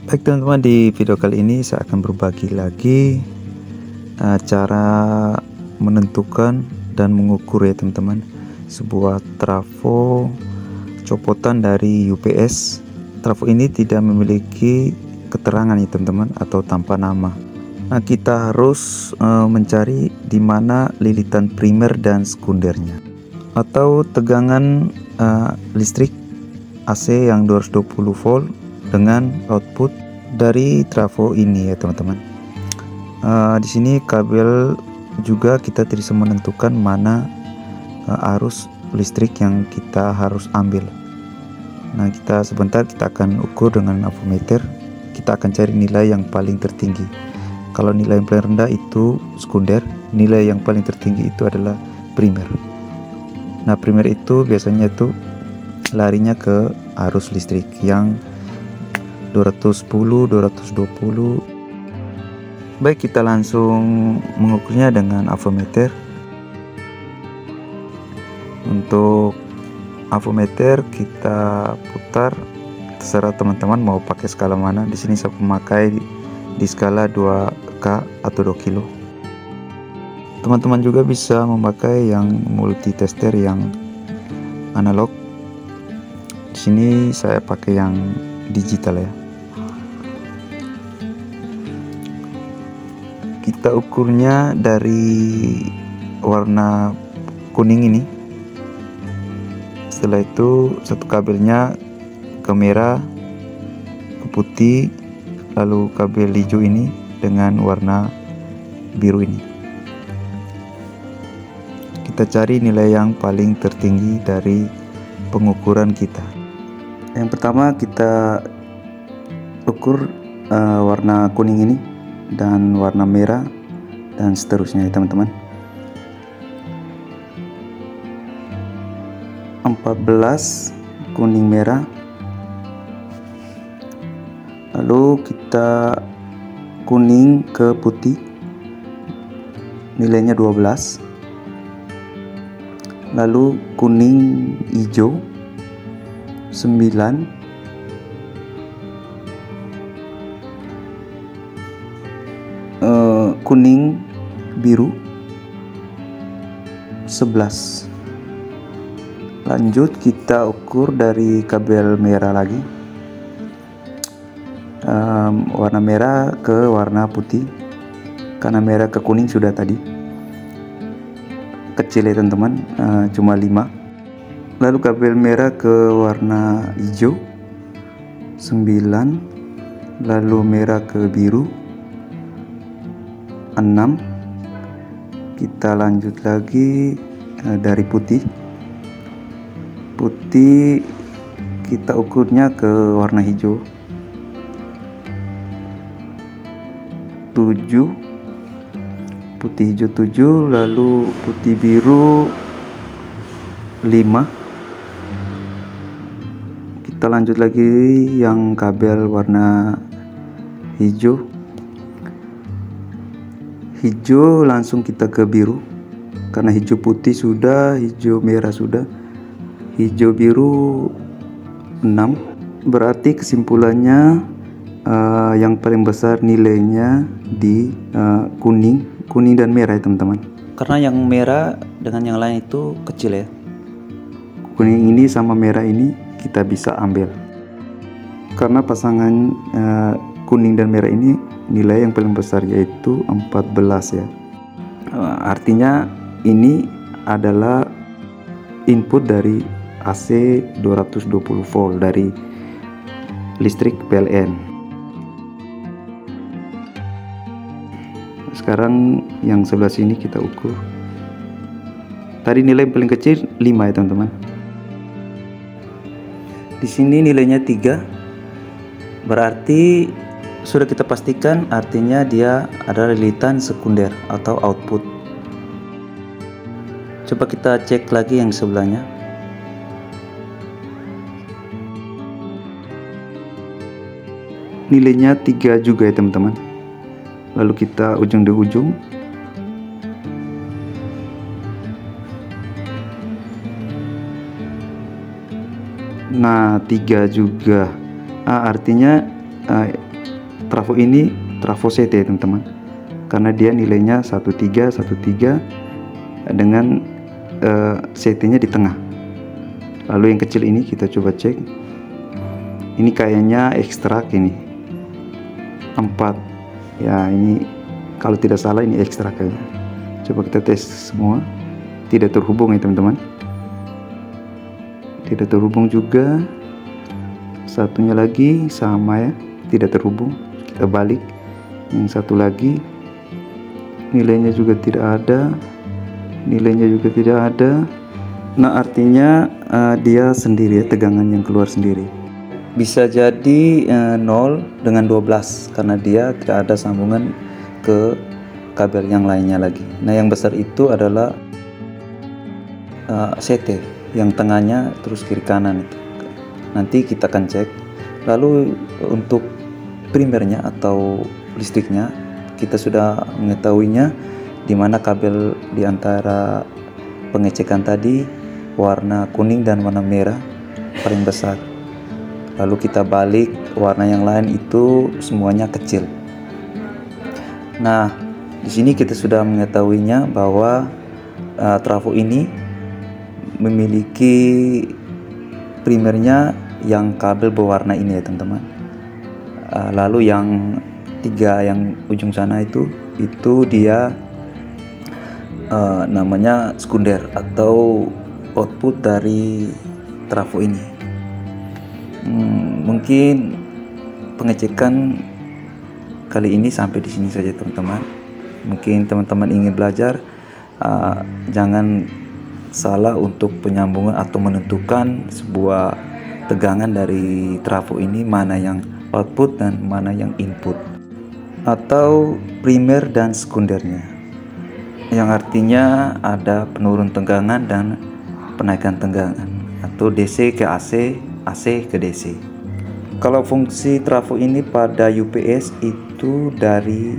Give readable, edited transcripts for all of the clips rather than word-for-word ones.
Baik teman-teman, di video kali ini saya akan berbagi lagi cara menentukan dan mengukur ya teman-teman sebuah trafo copotan dari UPS. Trafo ini tidak memiliki keterangan ya teman-teman atau tanpa nama. Nah, kita harus mencari di mana lilitan primer dan sekundernya atau tegangan listrik AC yang 220 volt dengan output dari trafo ini ya teman-teman. Di sini kabel juga kita bisa menentukan mana arus listrik yang kita harus ambil. Nah, kita akan ukur dengan avometer. Kita akan cari nilai yang paling tertinggi. Kalau nilai yang paling rendah itu sekunder, nilai yang paling tertinggi itu adalah primer. Nah, primer itu biasanya itu larinya ke arus listrik yang 210, 220. Baik, kita langsung mengukurnya dengan avometer. Untuk avometer kita putar, terserah teman-teman mau pakai skala mana. Di sini saya memakai di skala 2K atau 2 kilo. Teman-teman juga bisa memakai yang multi tester yang analog. Di sini saya pakai yang digital ya. Kita ukurnya dari warna kuning ini. Setelah itu satu kabelnya ke merah, ke putih, lalu kabel hijau ini dengan warna biru ini. Kita cari nilai yang paling tertinggi dari pengukuran kita. Yang pertama kita ukur warna kuning ini dan warna merah dan seterusnya ya teman-teman. 14 kuning merah, lalu kita kuning ke putih, nilainya 12, lalu kuning hijau 9, kuning biru 11. Lanjut kita ukur dari kabel merah lagi, warna merah ke warna putih, karena merah ke kuning sudah tadi kecil ya teman-teman, cuma 5. Lalu kabel merah ke warna hijau 9, lalu merah ke biru 6. Kita lanjut lagi dari putih kita ukurnya ke warna hijau 7, putih hijau 7, lalu putih biru 5. Kita lanjut lagi yang kabel warna hijau langsung kita ke biru, karena hijau putih sudah, hijau merah sudah, hijau biru 6. Berarti kesimpulannya yang paling besar nilainya di kuning dan merah ya teman-teman, karena yang merah dengan yang lain itu kecil ya. Kuning ini sama merah ini kita bisa ambil, karena pasangan kuning dan merah ini nilai yang paling besar yaitu 14 ya. Artinya ini adalah input dari AC 220 volt dari listrik PLN. Sekarang yang sebelah sini kita ukur. Tadi nilai yang paling kecil 5 ya teman-teman. Di sini nilainya 3. Berarti sudah kita pastikan, artinya dia adalah lilitan sekunder atau output. Coba kita cek lagi yang sebelahnya. Nilainya 3 juga ya teman-teman. Lalu kita ujung di ujung. Nah, 3 juga. Artinya trafo ini trafo CT teman-teman, karena dia nilainya 1313 dengan CT nya di tengah. Lalu yang kecil ini kita coba cek, ini kayaknya ekstrak ini 4 ya, ini kalau tidak salah ini ekstrak kayaknya. Coba kita tes semua, tidak terhubung ya teman-teman, tidak terhubung juga. Satunya lagi sama ya, tidak terhubung. Kita balik, yang satu lagi nilainya juga tidak ada, nilainya juga tidak ada. Nah artinya dia sendiri ya, tegangan yang keluar sendiri. Bisa jadi 0 dengan 12 karena dia tidak ada sambungan ke kabel yang lainnya lagi. Nah yang besar itu adalah CT, yang tengahnya terus kiri kanan itu. Nanti kita akan cek. Lalu untuk primernya atau listriknya kita sudah mengetahuinya, di mana kabel di antara pengecekan tadi warna kuning dan warna merah paling besar. Lalu kita balik, warna yang lain itu semuanya kecil. Nah, di sini kita sudah mengetahuinya bahwa trafo ini memiliki primernya yang kabel berwarna ini ya teman-teman. Lalu yang 3 yang ujung sana itu dia namanya sekunder atau output dari trafo ini. Mungkin pengecekan kali ini sampai di sini saja teman-teman. Mungkin teman-teman ingin belajar, jangan salah untuk penyambungan atau menentukan sebuah tegangan dari trafo ini, mana yang output dan mana yang input, atau primer dan sekundernya, yang artinya ada penurun tegangan dan penaikan tegangan, atau DC ke AC, AC ke DC. Kalau fungsi trafo ini pada UPS itu dari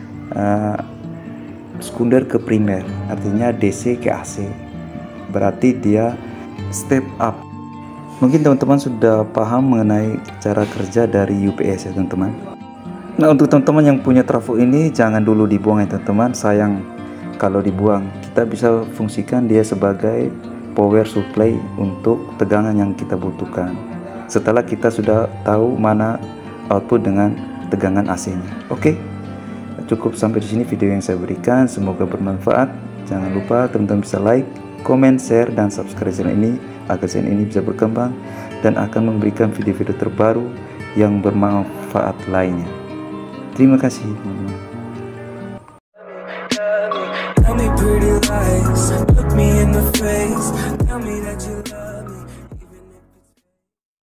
sekunder ke primer, artinya DC ke AC, berarti dia step up. Mungkin teman-teman sudah paham mengenai cara kerja dari UPS ya teman-teman. Nah untuk teman-teman yang punya trafo ini jangan dulu dibuang ya teman-teman, sayang kalau dibuang. Kita bisa fungsikan dia sebagai power supply untuk tegangan yang kita butuhkan, setelah kita sudah tahu mana output dengan tegangan AC-nya. Oke, cukup sampai di sini video yang saya berikan, semoga bermanfaat. Jangan lupa teman-teman bisa like, komen, share, dan subscribe channel ini agar channel ini bisa berkembang dan akan memberikan video-video terbaru yang bermanfaat lainnya. Terima kasih teman-teman. Tell me pretty lies, look me in the face, tell me that you